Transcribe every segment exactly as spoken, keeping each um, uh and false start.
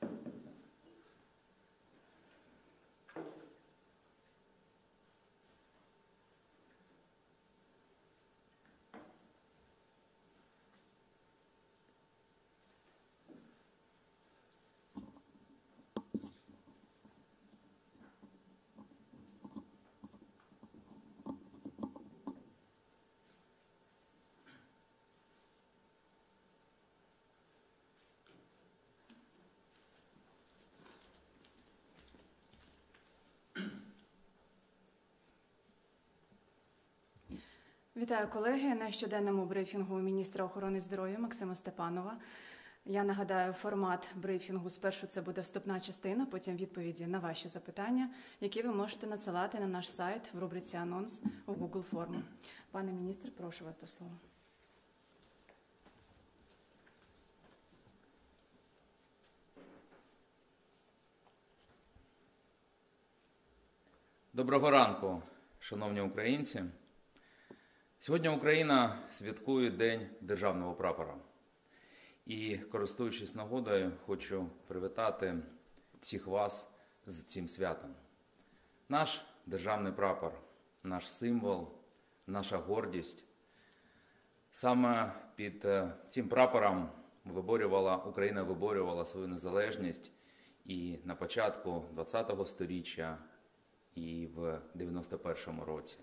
Вітаю, колеги. На щоденному брифінгу міністра охорони здоров'я Максима Степанова. Я нагадаю, формат брифінгу спершу це буде вступна частина, потім відповіді на ваші запитання, які ви можете надсилати на наш сайт в рубриці «Анонс» у Google форму. Пане міністр, прошу вас до слова. Доброго ранку, шановні українці. Сьогодні Україна святкує День Державного прапора. І, користуючись нагодою, хочу привітати всіх вас з цим святом. Наш державний прапор, наш символ, наша гордість. Саме під цим прапором виборювала, Україна виборювала свою незалежність і на початку ХХ століття, і в дев'яносто першому році.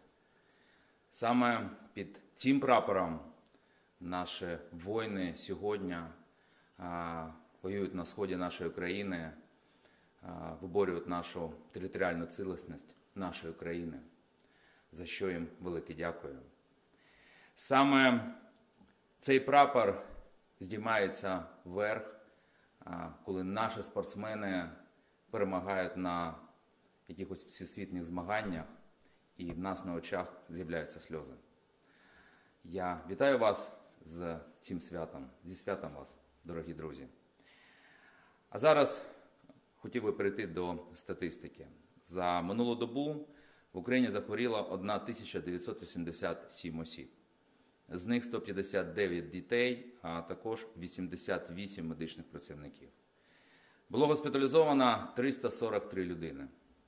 Саме під цим прапором наші воїни сьогодні а, воюють на сході нашої країни, а, виборюють нашу територіальну цілісність нашої країни, за що їм велике дякую. Саме цей прапор здіймається вверх, а, коли наші спортсмени перемагають на якихось всесвітніх змаганнях, і в нас на очах з'являються сльози. Я вітаю вас з цим святом, зі святом вас, дорогі друзі. А зараз хотів би перейти до статистики. За минулу добу в Україні захворіло тисяча дев'ятсот вісімдесят сім осіб. З них сто п'ятдесят дев'ять дітей, а також вісімдесят вісім медичних працівників. Було госпіталізовано триста сорок три людини.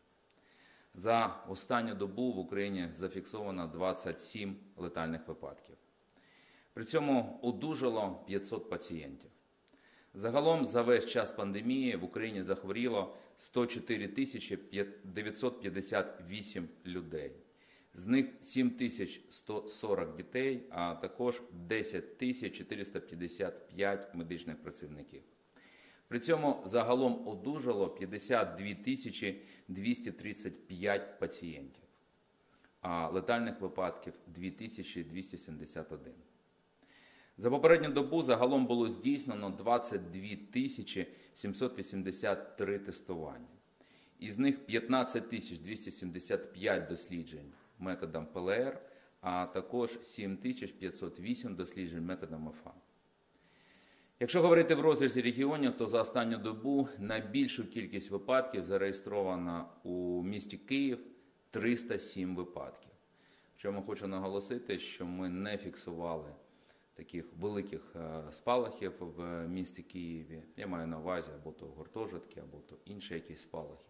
За останню добу в Україні зафіксовано двадцять сім летальних випадків. При цьому одужало п'ятсот пацієнтів. Загалом за весь час пандемії в Україні захворіло сто чотири тисячі дев'ятсот п'ятдесят вісім людей. З них сім тисяч сто сорок дітей, а також десять тисяч чотириста п'ятдесят п'ять медичних працівників. При цьому загалом одужало п'ятдесят дві тисячі двісті тридцять п'ять пацієнтів, а летальних випадків дві тисячі двісті сімдесят один. За попередню добу загалом було здійснено двадцять дві тисячі сімсот вісімдесят три тестування. Із них п'ятнадцять тисяч двісті сімдесят п'ять досліджень методом Пе Ел Ер, а також сім тисяч п'ятсот вісім досліджень методом Еф А. Якщо говорити в розрізі регіонів, то за останню добу найбільшу кількість випадків зареєстровано у місті Київ – триста сім випадків. В чому хочу наголосити, що ми не фіксували таких великих спалахів в місті Києві. Я маю на увазі або то гуртожитки, або то інші якісь спалахи.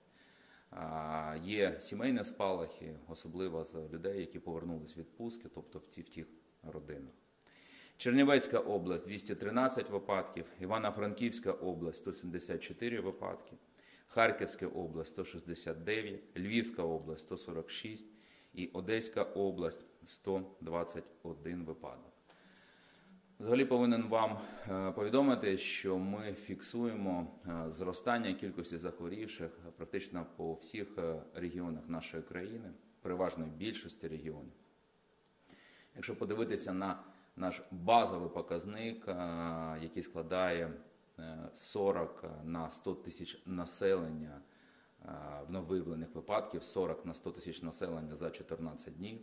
Є сімейні спалахи, особливо з людей, які повернулись з відпустки, тобто в тих родинах. Чернівецька область – двісті тринадцять випадків, Івано-Франківська область – сто сімдесят чотири випадки, Харківська область – сто шістдесят дев'ять, Львівська область – сто сорок шість і Одеська область – сто двадцять один випадок. Взагалі повинен вам повідомити, що ми фіксуємо зростання кількості захворівших практично по всіх регіонах нашої країни, переважно в більшості регіонів. Якщо подивитися на наш базовий показник, який складає сорок на сто тисяч населення виявлених випадків, сорок на сто тисяч населення за чотирнадцять днів,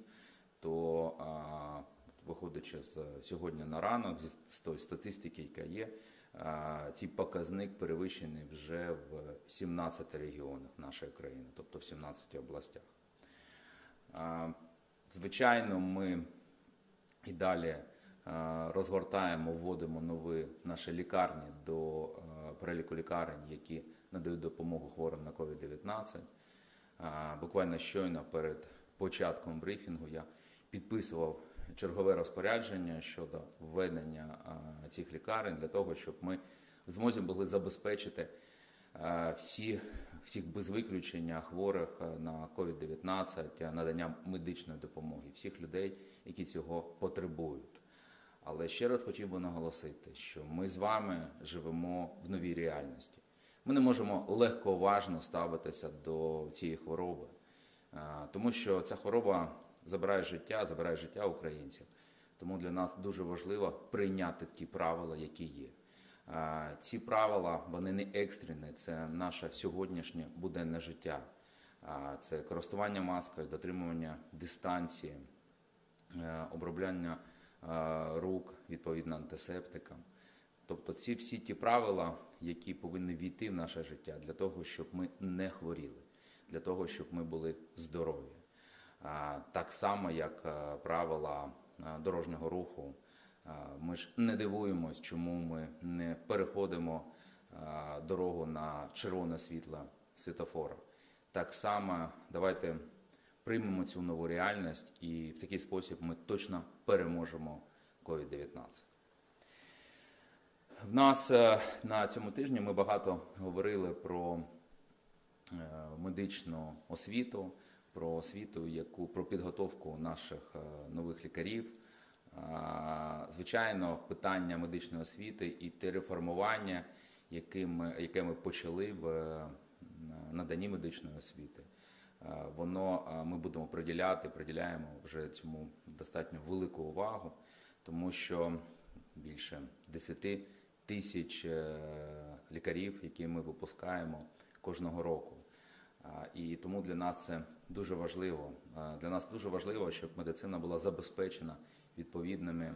то, виходячи з сьогодні на ранок, з тої статистики, яка є, цей показник перевищений вже в сімнадцяти регіонах нашої країни, тобто в сімнадцяти областях. Звичайно, ми і далі розгортаємо, вводимо нові наші лікарні до переліку лікарень, які надають допомогу хворим на ковід дев'ятнадцять. Буквально щойно перед початком брифінгу я підписував чергове розпорядження щодо введення цих лікарень для того, щоб ми в змозі були забезпечити всі, всіх без виключення хворих на ковід дев'ятнадцять наданням медичної допомоги, всіх людей, які цього потребують. Але ще раз хотів би наголосити, що ми з вами живемо в новій реальності. Ми не можемо легковажно ставитися до цієї хвороби, тому що ця хвороба забирає життя, забирає життя українців. Тому для нас дуже важливо прийняти ті правила, які є. Ці правила, вони не екстрені, це наше сьогоднішнє буденне життя. Це користування маскою, дотримування дистанції, обробляння рук відповідно антисептикам. Тобто ці всі ті правила, які повинні війти в наше життя для того, щоб ми не хворіли, для того, щоб ми були здорові. Так само, як правила дорожнього руху. Ми ж не дивуємось, чому ми не переходимо дорогу на червоне світло світлофора. Так само давайте приймемо цю нову реальність і в такий спосіб ми точно переможемо ковід дев'ятнадцять. В нас на цьому тижні ми багато говорили про медичну освіту, про освіту, яку, про підготовку наших нових лікарів. Звичайно, питання медичної освіти і те реформування, яке ми, яке ми почали в наданні медичної освіти, воно ми будемо приділяти, приділяємо вже цьому достатньо велику увагу, тому що більше десять тисяч лікарів, які ми випускаємо кожного року. І тому для нас це дуже важливо. Для нас дуже важливо, щоб медицина була забезпечена відповідними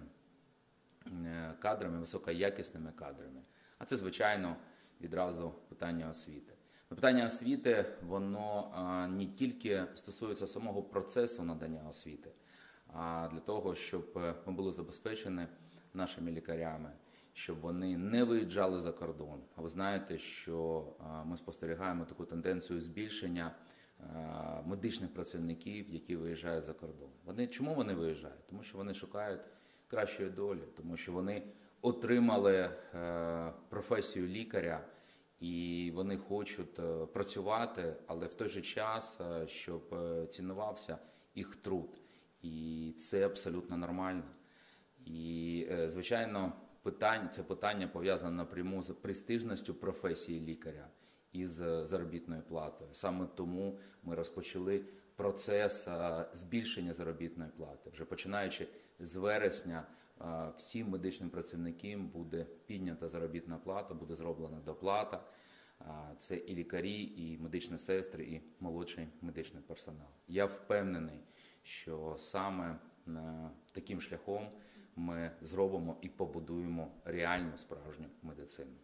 кадрами, високоякісними кадрами. А це, звичайно, відразу питання освіти. Питання освіти, воно не тільки стосується самого процесу надання освіти, а для того, щоб ми були забезпечені нашими лікарями, щоб вони не виїжджали за кордон. А ви знаєте, що ми спостерігаємо таку тенденцію збільшення медичних працівників, які виїжджають за кордон. Вони, чому вони виїжджають? Тому що вони шукають кращої долі, тому що вони отримали професію лікаря і вони хочуть працювати, але в той же час, щоб цінувався їх труд. І це абсолютно нормально. І, звичайно, питання, це питання пов'язане напряму з престижністю професії лікаря і з заробітною платою. Саме тому ми розпочали процес збільшення заробітної плати. Вже починаючи з вересня всім медичним працівникам буде піднята заробітна плата, буде зроблена доплата. Це і лікарі, і медичні сестри, і молодший медичний персонал. Я впевнений, що саме таким шляхом ми зробимо і побудуємо реальну справжню медицину.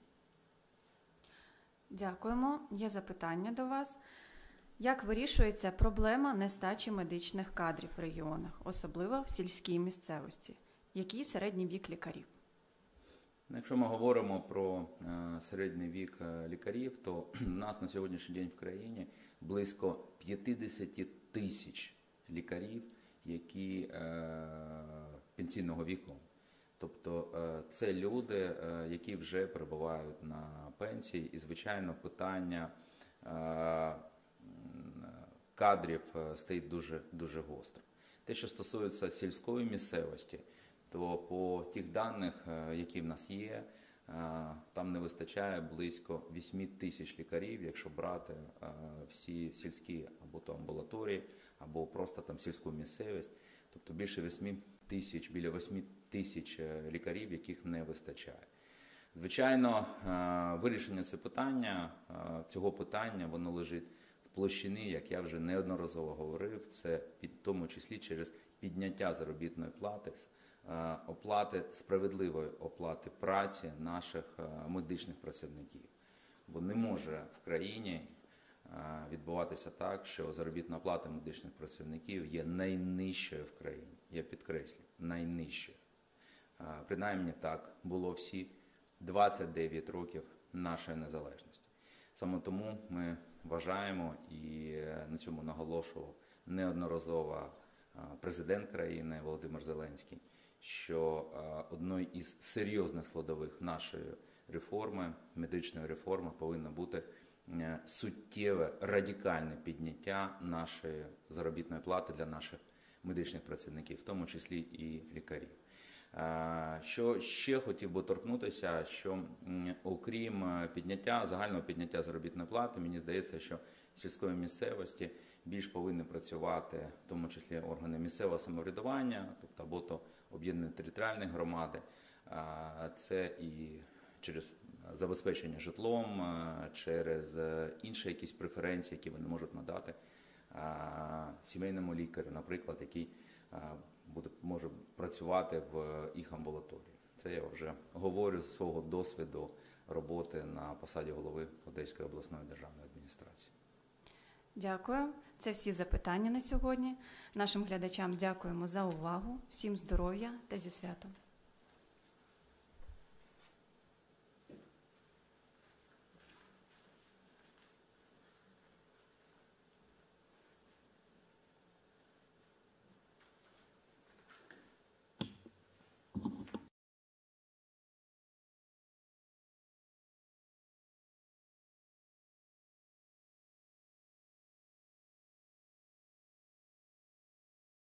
Дякуємо. Є запитання до вас. Як вирішується проблема нестачі медичних кадрів в регіонах, особливо в сільській місцевості? Який середній вік лікарів? Якщо ми говоримо про середній вік лікарів, то у нас на сьогоднішній день в країні близько п'ятдесят тисяч лікарів, які пенсійного віку. Тобто це люди, які вже перебувають на пенсії, і, звичайно, питання кадрів стоїть дуже, дуже гостро. Те, що стосується сільської місцевості, то по тих даних, які в нас є, там не вистачає близько вісім тисяч лікарів, якщо брати всі сільські або то амбулаторії, або просто там сільську місцевість. Тобто більше вісім тисяч, біля восьми тисяч лікарів, яких не вистачає. Звичайно, вирішення цього питання, цього питання, воно лежить в площині, як я вже неодноразово говорив, це в тому числі через підняття заробітної плати, оплати, справедливої оплати праці наших медичних працівників. Бо не може в країні відбуватися так, що заробітна плата медичних працівників є найнижчою в країні. Я підкреслю, найнижчою. Принаймні так було всі двадцять дев'ять років нашої незалежності. Саме тому ми вважаємо, і на цьому наголошував неодноразово президент країни Володимир Зеленський, що одною із серйозних складових нашої реформи, медичної реформи, повинно бути суттєве, радикальне підняття нашої заробітної плати для наших медичних працівників, в тому числі і лікарів. Що ще хотів би торкнутися, що окрім підняття, загального підняття заробітної плати, мені здається, що в сільської місцевості більш повинні працювати, в тому числі органи місцевого самоврядування, тобто або то об'єднані територіальні громади, це і через забезпечення житлом, через інші якісь преференції, які вони можуть надати сімейному лікарю, наприклад, який буде, може працювати в їх амбулаторії. Це я вже говорю з свого досвіду роботи на посаді голови Одеської обласної державної адміністрації. Дякую. Це всі запитання на сьогодні. Нашим глядачам дякуємо за увагу. Всім здоров'я та зі святом.